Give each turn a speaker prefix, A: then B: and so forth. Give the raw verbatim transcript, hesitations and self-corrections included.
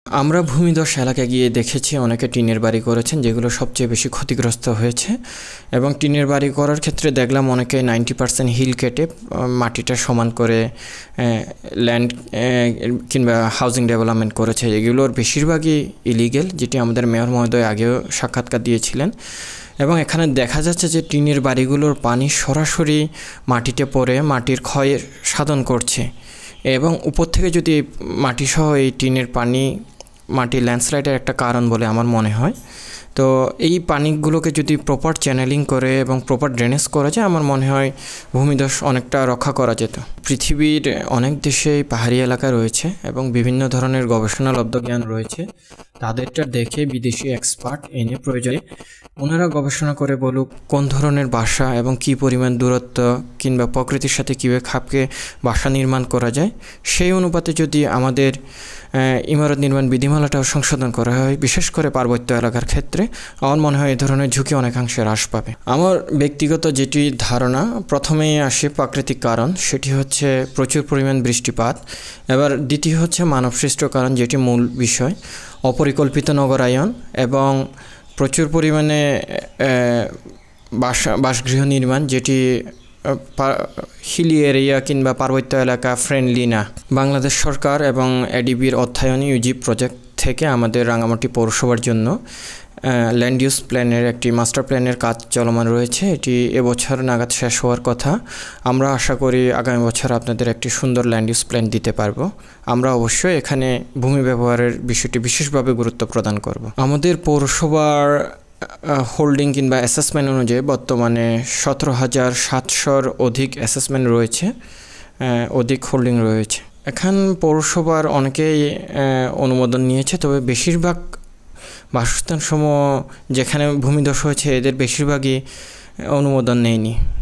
A: আমরা ভূমিধস এলাকায় গিয়ে দেখেছি অনেকে টিনের বাড়ি করেছেন, যেগুলো সবচেয়ে বেশি ক্ষতিগ্রস্ত হয়েছে। এবং টিনের বাড়ি করার ক্ষেত্রে দেখলাম অনেকে নাইনটি পার্সেন্ট হিল কেটে মাটিটা সমান করে ল্যান্ড কিংবা হাউজিং ডেভেলপমেন্ট করেছে। এগুলোর বেশিরভাগই ইলিগেল, যেটি আমাদের মেয়র মহোদয় আগেও সাক্ষাৎকার দিয়েছিলেন। এবং এখানে দেখা যাচ্ছে যে টিনের বাড়িগুলোর পানি সরাসরি মাটিতে পড়ে মাটির ক্ষয় সাধন করছে। এবং উপর থেকে যদি মাটিসহ এই টিনের পানি মাটি ল্যান্ডস্লাইডের একটা কারণ বলে আমার মনে হয়। তো এই পানিগুলোকে যদি প্রপার চ্যানেলিং করে এবং প্রপার ড্রেনেজ করা যায়, আমার মনে হয় ভূমিধস অনেকটা রক্ষা করা যেত। পৃথিবীর অনেক দেশেই পাহাড়ি এলাকা রয়েছে এবং বিভিন্ন ধরনের গবেষণালব্ধ জ্ঞান রয়েছে। তাদেরটা দেখে বিদেশি এক্সপার্ট এনে প্রয়োজনে ওনারা গবেষণা করে বলুক কোন ধরনের বাসা এবং কী পরিমাণ দূরত্ব কিংবা প্রকৃতির সাথে কীভাবে খাপকে বাসা নির্মাণ করা যায়, সেই অনুপাতে যদি আমাদের ইমারত নির্মাণ বিধিমালাটাও সংশোধন করা হয়, বিশেষ করে পার্বত্য এলাকার ক্ষেত্রে, আমার মনে হয় এই ধরনের ঝুঁকি অনেকাংশে হ্রাস পাবে। আমার ব্যক্তিগত যেটি ধারণা, প্রথমেই আসে প্রাকৃতিক কারণ, সেটি হচ্ছে প্রচুর পরিমাণ বৃষ্টিপাত। এবার দ্বিতীয় হচ্ছে মানবসৃষ্ট কারণ, যেটি মূল বিষয়, অপরিকল্পিত নগরায়ন এবং প্রচুর পরিমাণে বাসা বাসগৃহ নির্মাণ, যেটি হিলি এরিয়া কিংবা পার্বত্য এলাকা ফ্রেন্ডলি না। বাংলাদেশ সরকার এবং এডিবির অর্থায়নে ইউজি প্রজেক্ট থেকে আমাদের রাঙামাটি পৌরসভার জন্য ল্যান্ড ইউজ প্ল্যানের একটি মাস্টার প্ল্যানের কাজ চলমান রয়েছে। এটি এবছর নাগাদ শেষ হওয়ার কথা। আমরা আশা করি আগামী বছর আপনাদের একটি সুন্দর ল্যান্ড ইউজ প্ল্যান দিতে পারবো। আমরা অবশ্যই এখানে ভূমি ব্যবহারের বিষয়টি বিশেষভাবে গুরুত্ব প্রদান করব। আমাদের পৌরসভার হোল্ডিং কিংবা অ্যাসেসমেন্ট অনুযায়ী বর্তমানে সতেরো হাজার সাতশোর অধিক অ্যাসেসমেন্ট রয়েছে, অধিক হোল্ডিং রয়েছে। এখন পৌরসভার অনেকেই অনুমোদন নিয়েছে, তবে বেশিরভাগ বাসস্থানসমূহ যেখানে ভূমিধস হয়েছে এদের বেশিরভাগই অনুমোদন নেয়নি।